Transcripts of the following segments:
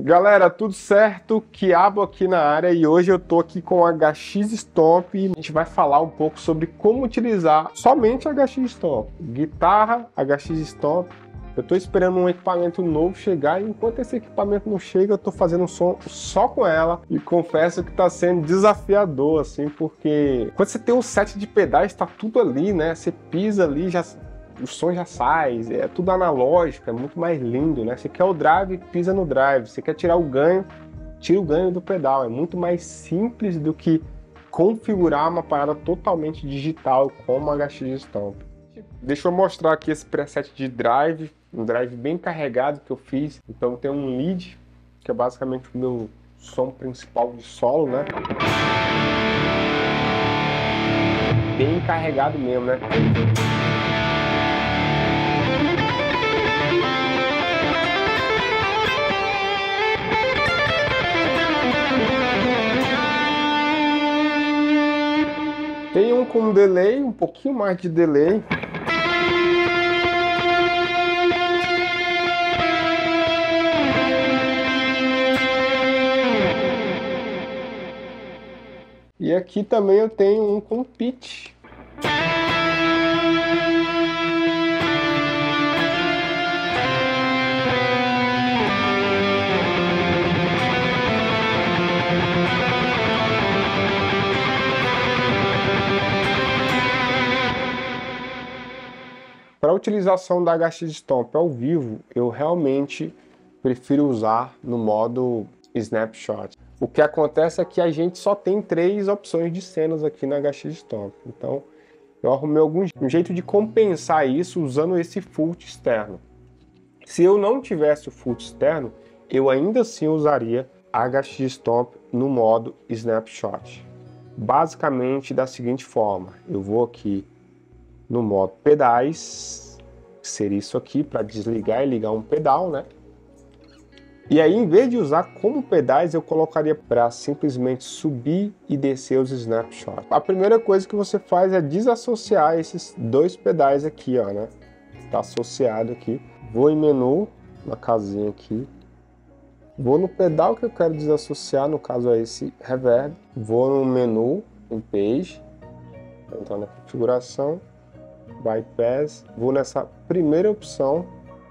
Galera, tudo certo? Quiabo aqui na área e hoje eu tô aqui com a HX Stomp e a gente vai falar um pouco sobre como utilizar somente a HX Stomp. Guitarra, HX Stomp. Eu tô esperando um equipamento novo chegar e enquanto esse equipamento não chega eu tô fazendo um som só com ela e confesso que tá sendo desafiador, assim, porque quando você tem um set de pedais tá tudo ali, né? Você pisa ali, já... o som já sai, é tudo analógico, é muito mais lindo, né? Você quer o drive, pisa no drive. Você quer tirar o ganho, tira o ganho do pedal. É muito mais simples do que configurar uma parada totalmente digital como a HX Stomp. Deixa eu mostrar aqui esse preset de drive, um drive bem carregado que eu fiz. Então tem um lead, que é basicamente o meu som principal de solo, né? Bem carregado mesmo, né? Tem um com delay, um pouquinho mais de delay. E aqui também eu tenho um com pitch. Para a utilização da HX Stomp ao vivo, eu realmente prefiro usar no modo Snapshot. O que acontece é que a gente só tem 3 opções de cenas aqui na HX Stomp. Então, eu arrumei um jeito de compensar isso usando esse FUT externo. Se eu não tivesse o FUT externo, eu ainda assim usaria a HX Stomp no modo Snapshot. Basicamente da seguinte forma, eu vou aqui no modo pedais, que seria isso aqui, para desligar e ligar um pedal, né? E aí, em vez de usar como pedais, eu colocaria para simplesmente subir e descer os snapshots. A primeira coisa que você faz é desassociar esses 2 pedais aqui, ó, né? Está associado aqui. Vou em menu, na casinha aqui. Vou no pedal que eu quero desassociar, no caso é esse reverb. Vou no menu, em page, entrar na configuração. Bypass, vou nessa primeira opção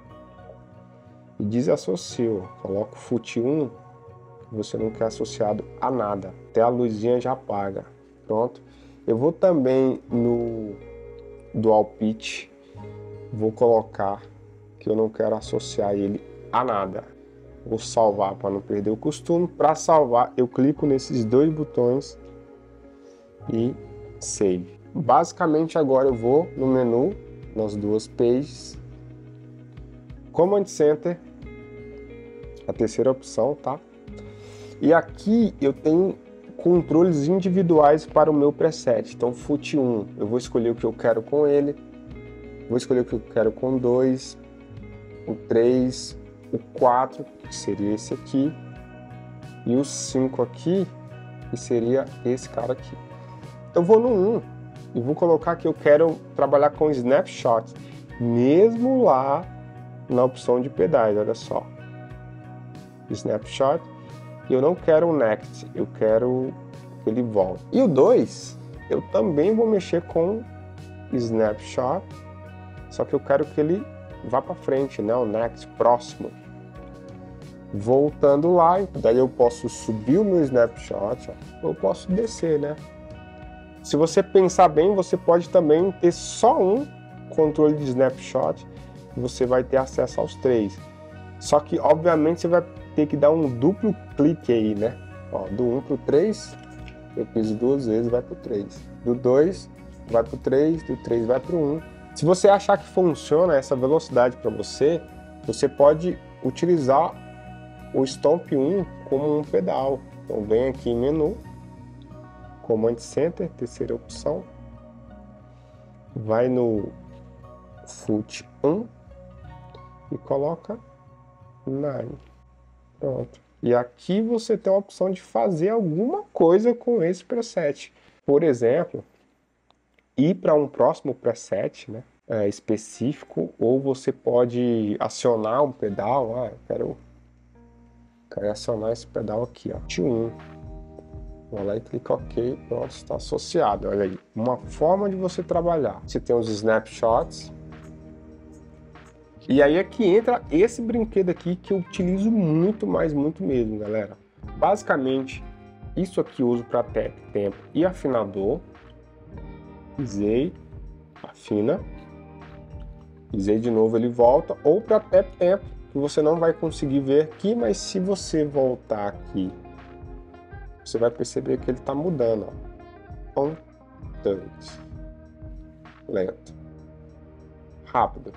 e desassocio, coloco FUT 1, que você não quer associado a nada, até a luzinha já apaga, pronto. Eu vou também no Dual Pitch, vou colocar que eu não quero associar ele a nada, vou salvar para não perder o costume. Para salvar eu clico nesses 2 botões e Save. Basicamente agora eu vou no menu, nas 2 pages, Command Center, a terceira opção, tá? E aqui eu tenho controles individuais para o meu preset. Então FUT 1, eu vou escolher o que eu quero com ele, vou escolher o que eu quero com 2, o 3, o 4, que seria esse aqui, e o 5 aqui, que seria esse cara aqui. Eu vou no 1, e vou colocar que eu quero trabalhar com Snapshot, mesmo lá na opção de pedais, olha só. Snapshot, e eu não quero o Next, eu quero que ele volte. E o 2, eu também vou mexer com Snapshot, só que eu quero que ele vá para frente, né? O Next, próximo. Voltando lá, daí eu posso subir o meu Snapshot, ó, ou posso descer, né? Se você pensar bem, você pode também ter só um controle de snapshot e você vai ter acesso aos 3. Só que, obviamente, você vai ter que dar um duplo clique aí, né? Ó, do 1 para o 3, eu piso 2 vezes, vai para o 3. Do 2, vai para o 3, do 3 vai para o 1. Se você achar que funciona essa velocidade para você, você pode utilizar o Stomp 1 como um pedal. Então, vem aqui em menu, Command Center, terceira opção, vai no FUT 1 e coloca 9. Pronto. E aqui você tem a opção de fazer alguma coisa com esse preset. Por exemplo, ir para um próximo preset, né, específico, ou você pode acionar um pedal. Eu quero Quero acionar esse pedal aqui, ó. T1. Vou lá e clico OK, pronto, está associado. Olha aí, uma forma de você trabalhar. Você tem os snapshots. E aí é que entra esse brinquedo aqui que eu utilizo muito mesmo, galera. Basicamente, isso aqui eu uso para tempo e afinador. Pisei, afina. Pisei de novo, ele volta. Ou para tempo, que você não vai conseguir ver aqui, mas se você voltar aqui, você vai perceber que ele está mudando, ó. On, third. Lento. Rápido.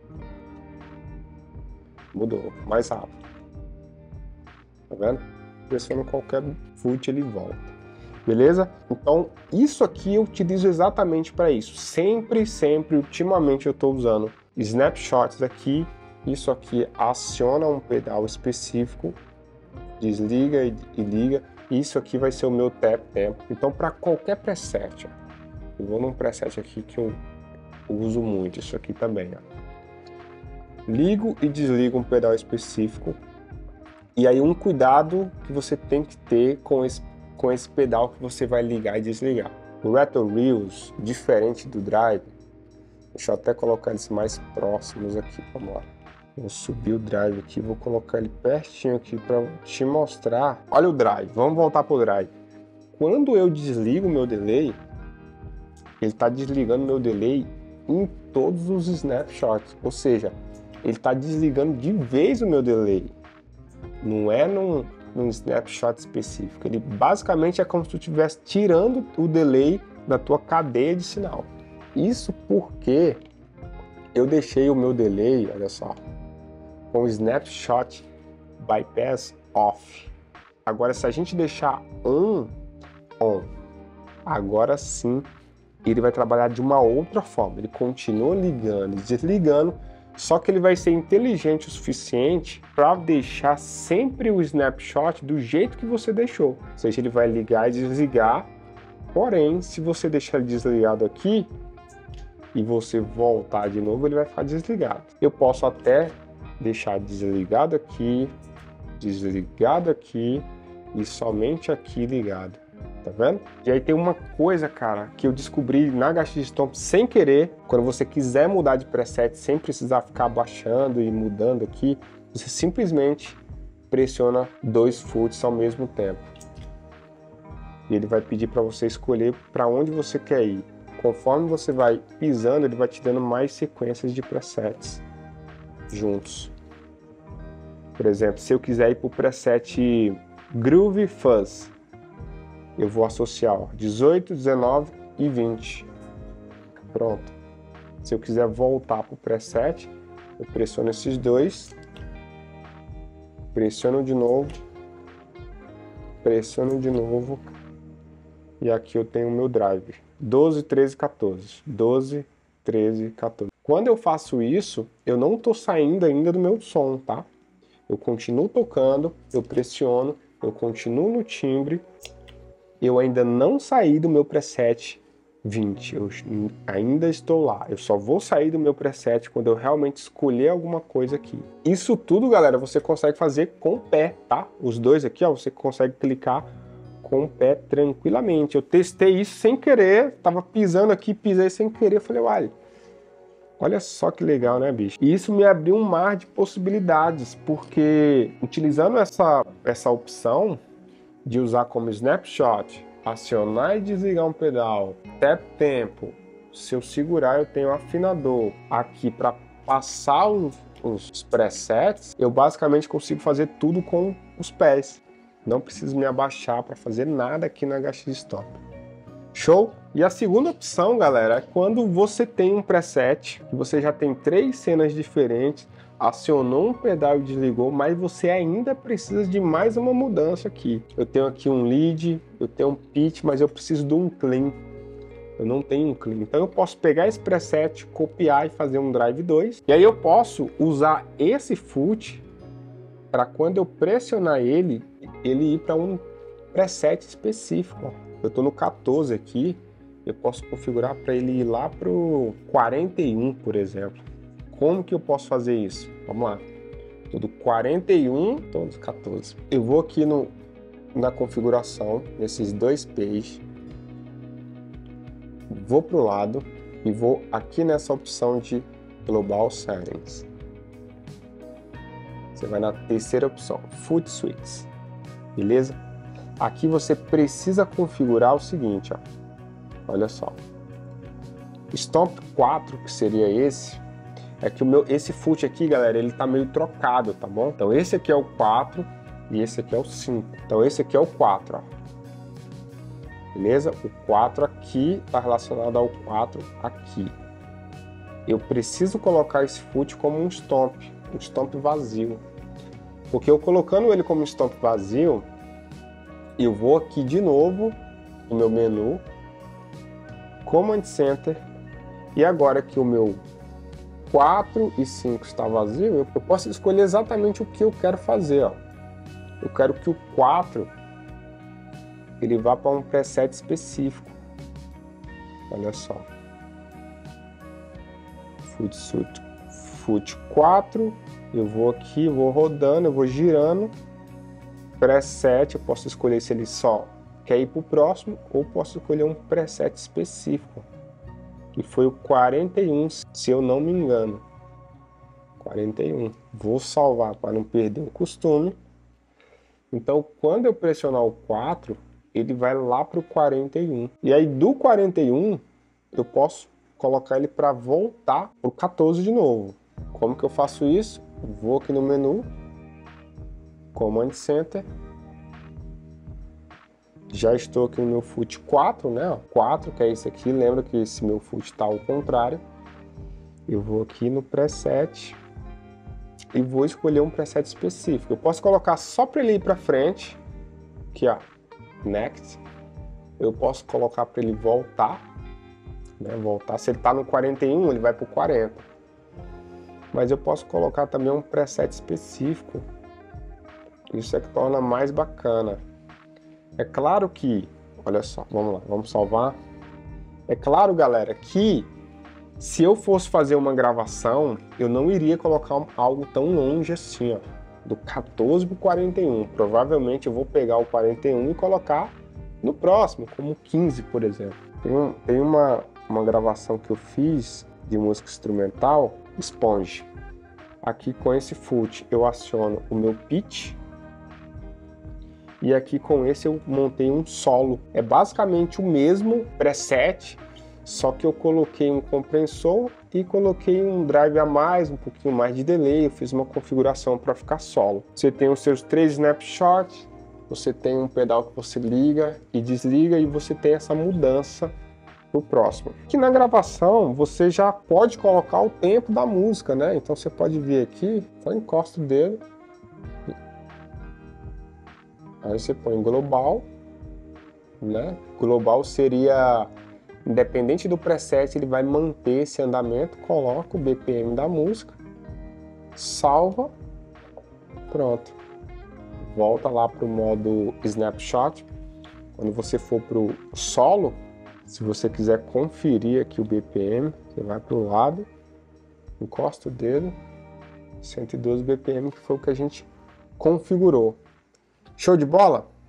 Mudou, mais rápido. Tá vendo? Pressiono qualquer foot, ele volta. Beleza? Então, isso aqui eu utilizo exatamente para isso. Sempre, ultimamente eu estou usando snapshots aqui. Isso aqui aciona um pedal específico. Desliga e liga. Isso aqui vai ser o meu tap tempo. Então, para qualquer preset, ó, eu vou num preset aqui que eu uso muito. Isso aqui também, ó. Ligo e desligo um pedal específico. E aí um cuidado que você tem que ter com esse pedal que você vai ligar e desligar. O Rattle Reels, diferente do Drive, deixa eu até colocar eles mais próximos aqui, vamos lá. Vou subir o Drive aqui, vou colocar ele pertinho aqui para te mostrar. Olha o Drive, vamos voltar para o Drive. Quando eu desligo o meu delay, ele está desligando o meu delay em todos os snapshots, ou seja, ele está desligando de vez o meu delay. Não é num snapshot específico. Ele basicamente é como se tu estivesse tirando o delay da tua cadeia de sinal. Isso porque eu deixei o meu delay, olha só, com o snapshot bypass off. Agora, se a gente deixar on, agora sim ele vai trabalhar de uma outra forma. Ele continua ligando e desligando, só que ele vai ser inteligente o suficiente para deixar sempre o snapshot do jeito que você deixou. Ou seja, ele vai ligar e desligar, porém, se você deixar ele desligado aqui e você voltar de novo, ele vai ficar desligado. Eu posso até deixar desligado aqui e somente aqui ligado. Tá vendo? E aí tem uma coisa, cara, que eu descobri na HX Stomp sem querer. Quando você quiser mudar de preset sem precisar ficar baixando e mudando aqui, você simplesmente pressiona 2 foots ao mesmo tempo. E ele vai pedir para você escolher para onde você quer ir. Conforme você vai pisando, ele vai te dando mais sequências de presets juntos. Por exemplo, se eu quiser ir para o preset Groove Fuzz, eu vou associar, ó, 18, 19 e 20. Pronto. Se eu quiser voltar para o preset, eu pressiono esses dois, pressiono de novo, e aqui eu tenho o meu drive. 12, 13, 14. 12, 13, 14. Quando eu faço isso, eu não estou saindo ainda do meu som, tá? Eu continuo tocando, eu pressiono, eu continuo no timbre. Eu ainda não saí do meu preset 20, eu ainda estou lá. Eu só vou sair do meu preset quando eu realmente escolher alguma coisa aqui. Isso tudo, galera, você consegue fazer com o pé, tá? Os dois aqui, ó, você consegue clicar com o pé tranquilamente. Eu testei isso sem querer, tava pisando aqui, pisei sem querer, falei, olha só que legal, né, bicho? E isso me abriu um mar de possibilidades, porque utilizando essa opção de usar como snapshot, acionar e desligar um pedal, tap tempo, se eu segurar eu tenho afinador aqui para passar os presets, eu basicamente consigo fazer tudo com os pés. Não preciso me abaixar para fazer nada aqui na HX Stomp. Show? E a segunda opção, galera, é quando você tem um preset, que você já tem 3 cenas diferentes, acionou um pedal e desligou, mas você ainda precisa de mais uma mudança aqui. Eu tenho aqui um lead, eu tenho um pitch, mas eu preciso de um clean. Eu não tenho um clean. Então eu posso pegar esse preset, copiar e fazer um drive 2. E aí eu posso usar esse foot para quando eu pressionar ele ir para um preset específico. Eu estou no 14 aqui, eu posso configurar para ele ir lá para o 41, por exemplo. Como que eu posso fazer isso? Vamos lá. Tô do 41, tô do 14. Eu vou aqui na configuração, nesses dois pages, vou pro lado e vou aqui nessa opção de Global Settings. Você vai na terceira opção, Foot Switches, beleza? Aqui você precisa configurar o seguinte, ó. Olha só. Stomp 4, que seria esse, é que esse foot aqui, galera, ele tá meio trocado, tá bom? Então esse aqui é o 4 e esse aqui é o 5. Então esse aqui é o 4, ó. Beleza? O 4 aqui tá relacionado ao 4 aqui. Eu preciso colocar esse foot como um stomp vazio. Porque eu colocando ele como stomp vazio, eu vou aqui de novo no meu menu, Command Center, e agora que o meu 4 e 5 está vazio, eu posso escolher exatamente o que eu quero fazer, ó. Eu quero que o 4 ele vá para um preset específico. Olha só. Foot 4, eu vou aqui, vou rodando, eu vou girando. Preset, eu posso escolher se ele só quer ir para o próximo ou posso escolher um preset específico, que foi o 41, se eu não me engano. 41. Vou salvar para não perder o costume. Então, quando eu pressionar o 4, ele vai lá para o 41. E aí, do 41, eu posso colocar ele para voltar para o 14 de novo. Como que eu faço isso? Vou aqui no menu, Command Center. Já estou aqui no meu foot 4, né? 4, que é esse aqui. Lembra que esse meu foot está ao contrário. Eu vou aqui no preset e vou escolher um preset específico. Eu posso colocar só para ele ir para frente, aqui ó, Next. Eu posso colocar para ele voltar, né? Voltar. Se ele está no 41, ele vai para o 40. Mas eu posso colocar também um preset específico. Isso é que torna mais bacana. É claro que, olha só, vamos lá, vamos salvar. É claro, galera, que se eu fosse fazer uma gravação, eu não iria colocar algo tão longe assim, ó, do 14 para o 41. Provavelmente eu vou pegar o 41 e colocar no próximo, como 15, por exemplo. Tem uma gravação que eu fiz de música instrumental, Sponge. Aqui com esse foot eu aciono o meu pitch. E aqui com esse eu montei um solo. É basicamente o mesmo preset, só que eu coloquei um compressor e coloquei um drive a mais, um pouquinho mais de delay. Eu fiz uma configuração para ficar solo. Você tem os seus 3 snapshots, você tem um pedal que você liga e desliga e você tem essa mudança pro próximo. Aqui na gravação você já pode colocar o tempo da música, né? Então você pode vir aqui, só encosta o dedo. Aí você põe global, né? Global seria, independente do preset, ele vai manter esse andamento. Coloca o BPM da música, salva, pronto. Volta lá para o modo Snapshot. Quando você for para o solo, se você quiser conferir aqui o BPM, você vai para o lado, encosta o dedo, 112 BPM, que foi o que a gente configurou. Show de bola?